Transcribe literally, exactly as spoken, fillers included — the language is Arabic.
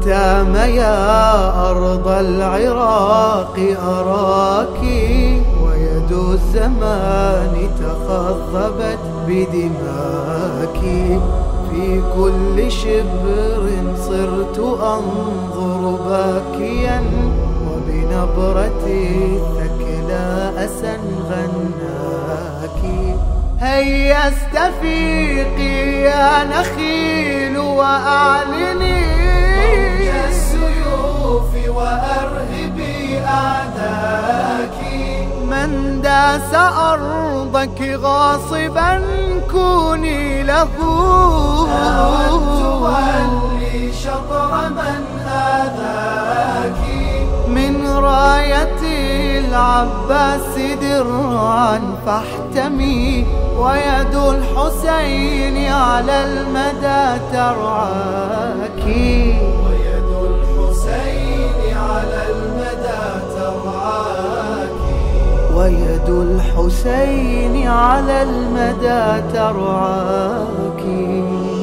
تام يا أرض العراق أراك، ويد الزمان تخضبت بدماك. في كل شبر صرت أنظر باكيا، وبنبرة الثكلى أسى غناك. هيا استفيقي يا نخيل وأعلني موج السيوف وأرهبي أعداك. من داس أرضك غاصبا كوني له، تولي شطر من آذاك. من راية العباس درعا فاحتمي، ويد الحسين على المدى ترعاك. ويد الحسين على المدى ترعاك. ويد الحسين على المدى ترعاك.